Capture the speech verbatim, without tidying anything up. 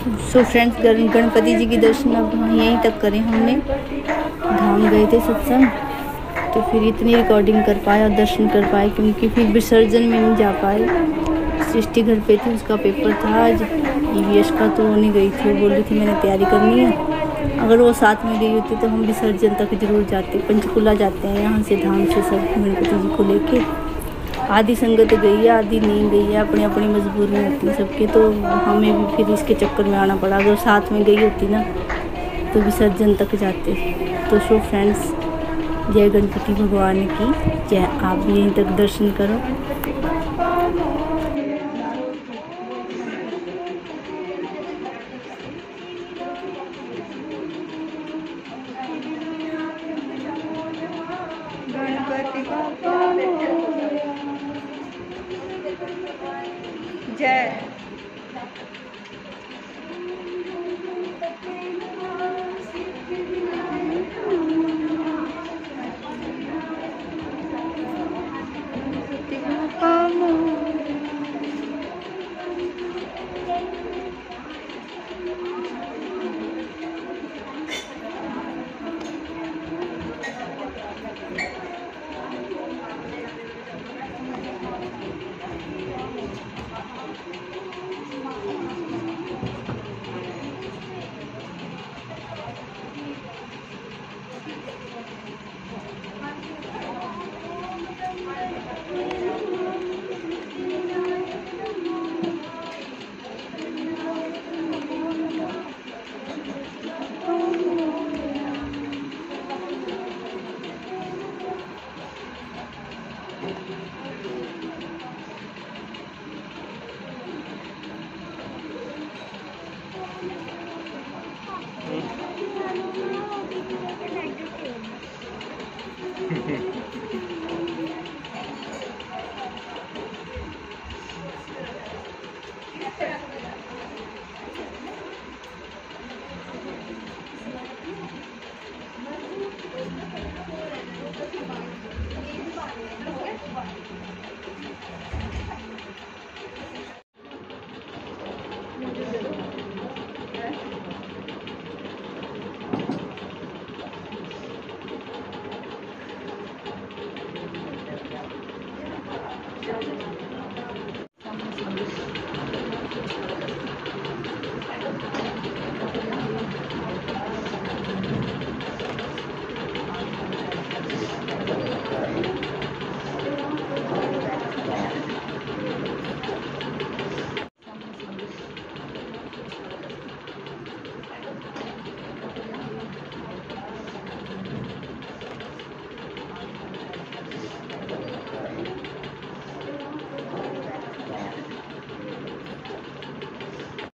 So friends, Ganpati जी के दर्शन अब यहीं तक करें हमने। धाम गए थे सत्संग, तो फिर इतनी रिकॉर्डिंग कर पाए और दर्शन कर पाए, क्योंकि फिर विसर्जन में नहीं जा पाए। सृष्टि घर पे थी, उसका पेपर था आज ई वी एस का, तो वो नहीं गई थी। वो बोल रही थी मैंने तैयारी करनी है। अगर वो साथ में गई होती तो हम विसर्जन तक जरूर जाते। पंचकुला जाते हैं यहाँ से, धाम से सब गणपति जी को लेके। आधी संगत गई है, आधी नहीं गई है, अपनी अपनी मजबूरी होती है सबकी, तो हमें भी फिर इसके चक्कर में आना पड़ा। अगर साथ में गई होती ना तो विसर्जन तक जाते। तो सो फ्रेंड्स, जय गणपति भगवान की जय। आप भी यहीं तक दर्शन करो। गणपति जय।